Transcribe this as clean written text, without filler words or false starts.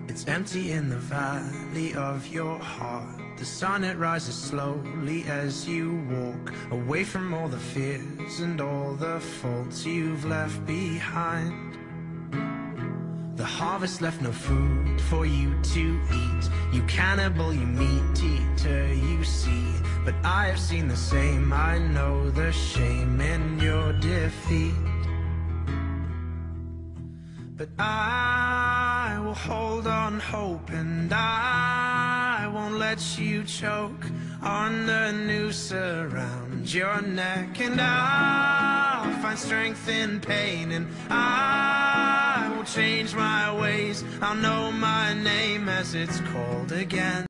It's empty in the valley of your heart. The sun, it rises slowly as you walk away from all the fears and all the faults you've left behind. The harvest left no food for you to eat. You cannibal, you meat eater, you see. But I have seen the same, I know the shame in your defeat. But I will hold on hope, and I won't let you choke on the noose around your neck. And I'll find strength in pain, and I will change my ways. I'll know my name as it's called again.